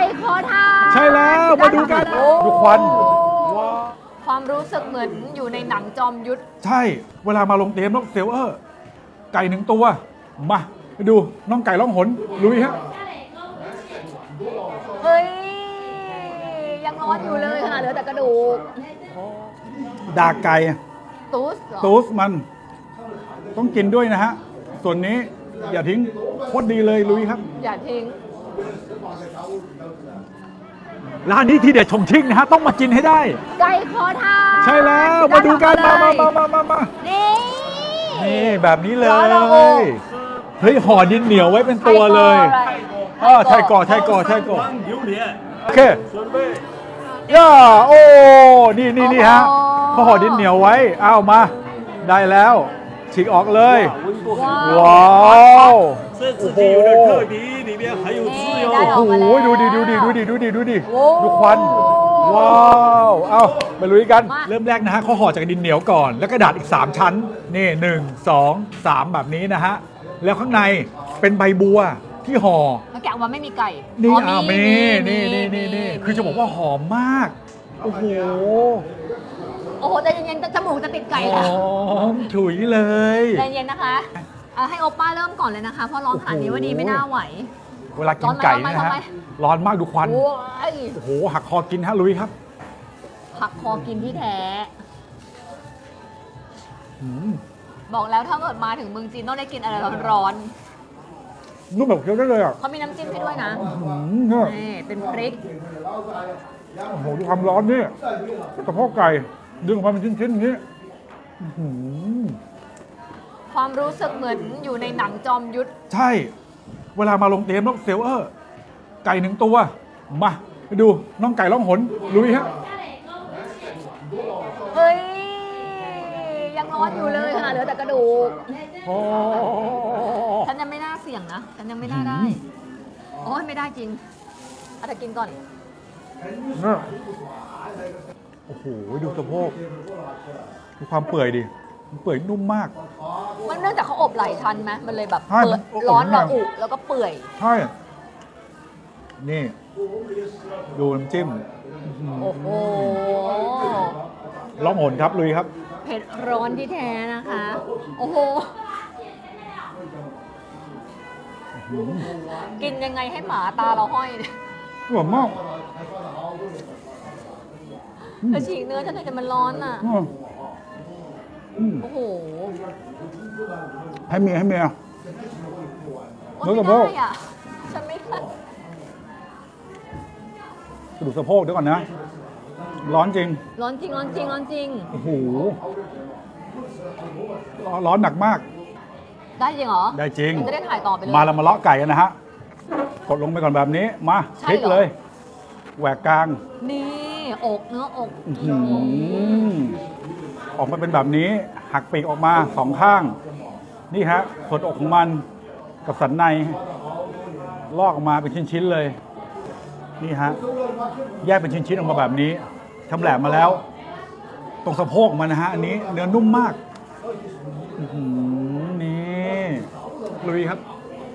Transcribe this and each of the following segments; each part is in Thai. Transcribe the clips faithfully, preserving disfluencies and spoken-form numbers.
ขอทานใช่แล้วมาดูกันดูควันความรู้สึกเหมือนอยู่ในหนังจอมยุทธใช่เวลามาลงเต็มต้องเซลเออร์ไก่หนึ่งตัวมาไปดูน้องไก่ล่องหนลุยฮะเฮ้ยยังร้อนอยู่เลยค่ะเหลือแต่กระดูกดากไก่ตูสตูสมันต้องกินด้วยนะฮะส่วนนี้อย่าทิ้งโคตรดีเลยลุยครับอย่าทิ้งร้านนี้ที่เด็ดชงชิ่งนะฮะต้องมากินให้ได้ไก่ขอทานใช่แล้วมาดูกันมามามามามานี่นี่แบบนี้เลยเฮ้ยห่อดินเหนียวไว้เป็นตัวเลยอ๋อไทยก่อไทยก่อไทยก่อโอเคย่าโอ้นี่นี่นี่ฮะเขาห่อดินเหนียวไว้อ้าวมาได้แล้วฉีกออกเลยว้าวโอ้โหโอ้โหดูดิดูดิดูดิดูดิดูดิดูควันว้าวเอาไปลุยกันเริ่มแรกนะฮะเขาห่อจากดินเหนียวก่อนแล้วกระดาษอีกสามชั้นนี่หนึ่งสองสามแบบนี้นะฮะแล้วข้างในเป็นใบบัวที่ห่อแล้วแกะว่าไม่มีไก่นี่อ่ะมีนี่นี่นี่นี่คือจะบอกว่าหอมมากโอ้โหโอ้โหแต่เย็นๆจมูกจะติดไก่ค่ะหอมฉุยเลยใจเย็นนะคะให้โอป้าเริ่มก่อนเลยนะคะเพราะร้อนขนาดนี้ว่าดีไม่น่าไหวเวลากินไก่นะฮะร้อนมากดูควันโอ้โหหักคอกินฮะลุยครับหักคอกินที่แท้บอกแล้วถ้าเกิดมาถึงเมืองจีนต้องได้กินอะไรร้อนๆนุ่มแบบเคี้ยวได้เลยอ่ะเขามีน้ำจิ้มให้ด้วยนะนี่เป็นพริกโอ้โหดูความร้อนนี่กระเพาะไก่ดึงออกมาเป็นชิ้นๆอย่างนี้ความรู้สึกเหมือนอยู่ในหนังจอมยุทธใช่เวลามาลงเต็มต้องเซลเออร์ไก่หนึ่งตัวมาไปดูน้องไก่ล่องหนลุยฮะเฮ้ยยังร้อนอยู่เลยค่ะเหลือแต่กระดูกฉันยังไม่น่าเสี่ยงนะฉันยังไม่น่าได้โอ้ยไม่ได้จริงเอาแต่กินก่อนโอ้โหดูสะโพกดูความเปื่อยดิมันเปื่อยนุ่มมากมันเนื่องจากเขาอบหลายชั้นไหมมันเลยแบบร้อนระอุแล้วก็เปื่อยใช่นี่ดูน้ำจิ้มโอ้โหล่องหนครับลุยครับเผ็ดร้อนที่แท้นะคะโอ้โหกินยังไงให้หมาตาเราห้อยหวานมากแต่ฉีกเนื้อฉันแต่มันร้อนอ่ะโอ้โหให้เมียให้เมียเนื้อสะโพกฉันไม่ทันกระดูกสะโพกเดี๋ยวก่อนนะร้อนจริงร้อนจริงร้อนจริงร้อนจริงโอ้โหร้อนหนักมากได้จริงเหรอได้จริงจะได้ถ่ายต่อไปเลยมาเรามาเลาะไก่กันนะฮะกดลงไปก่อนแบบนี้มาพลิกเลยแหวกกลางนี่อกเนื้ออกออกมาเป็นแบบนี้หักปีกออกมาสองข้างนี่ฮะส่วนอกของมันกับสันในลอกออกมาเป็นชิ้นๆเลยนี่ฮะแยกเป็นชิ้นๆออกมาแบบนี้ทำแหลมมาแล้วตรงสะโพกมันนะฮะอันนี้เนื้อนุ่มมากนี่ลุยครับ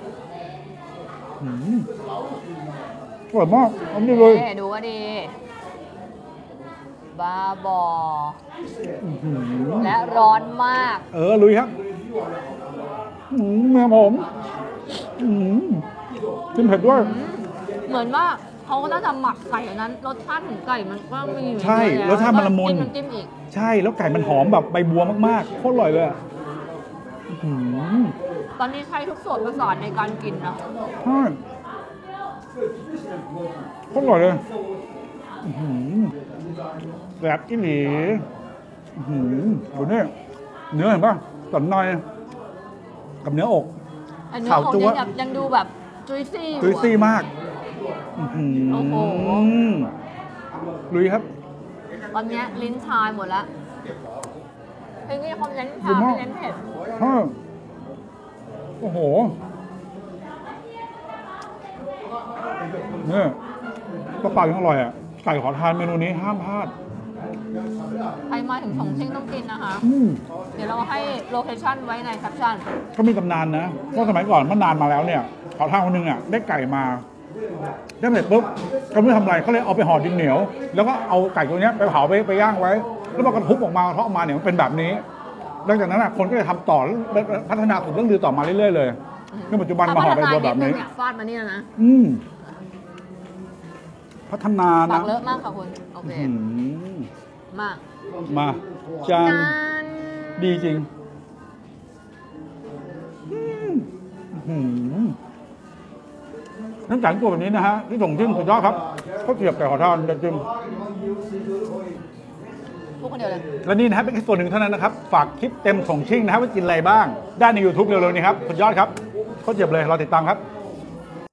อร่อยมากอันนี้เลยดูว่าดีบ้าบอและร้อนมากเออลุยครับเนื้อผมจิ้มเผ็ดด้วยเหมือนว่าเขาก็จะหมักไก่อันนั้นรสชาติของไก่มันก็มีใช่รสชาติมันละมุนจิ้มอีกใช่แล้วไก่มันหอมแบบใบบัวมากๆโคตรอร่อยเลยตอนนี้ใช้ทุกส่วนประสานในการกินนะใช่โคตรอร่อยเลยแบบอีหลีดูนี่เนื้อเห็นป่ะสันในกับเนื้ออกขาวจั๊วยังดูแบบจุยซี่จุยซี่มากโอ้โหลุยครับตอนนี้ลิ้นชาหมดแล้วเพลงนี้เขาเน้นชาไม่เน้นเผ็ดโอ้โหเนี่ยกระเป๋ายังอร่อยอ่ะไก่ขอทานเมนูนี้ห้ามพลาดใครมาถึงฉงชิ่งต้องกินนะคะเดี๋ยวเราให้โลเคชั่นไว้ในแคปชั่นก็มีตำนานนะเพราะสมัยก่อนเมื่อนานมาแล้วเนี่ยขอทานคนนึงอ่ะได้ไก่มาได้เสร็จปุ๊บเขาไม่ทำอะไรเขาเลยเอาไปห่อดินเหนียว แล้วก็เอาไก่ตัวนี้ไปเผาไปไปย่างไว้ แล้วมันกระทุบออกมาทอดออกมาเนี่ยมันเป็นแบบนี้หลังจากนั้นคนก็เลยทำต่อพัฒนาสูตรเรื่องลือต่อมาเรื่อยๆเลยในปัจจุบันมาห่อใบบัวแบบนี้ฟาดมานี่นะอืมพัฒนาปานะกเลอะมากค่ะคุณโอเคอืมมามาจานจานดีจริงอืมน้ำจังตัวแบบนี้นะฮะที่ส่งจิ้มสุดยอดครับข้าวเกรียบไก่ขอทานจะจิ้มพูดคนเดียวเลยและนี่นะครับเป็นแค่ส่วนหนึ่งเท่านั้นนะครับ ฝากคลิปเต็มส่งชิ่งนะครับว่ากินอะไรบ้าง ได้ใน YouTube เร็วๆนี้ครับสุดยอดครับข้าวเกรียบเลยรอติดตามครับ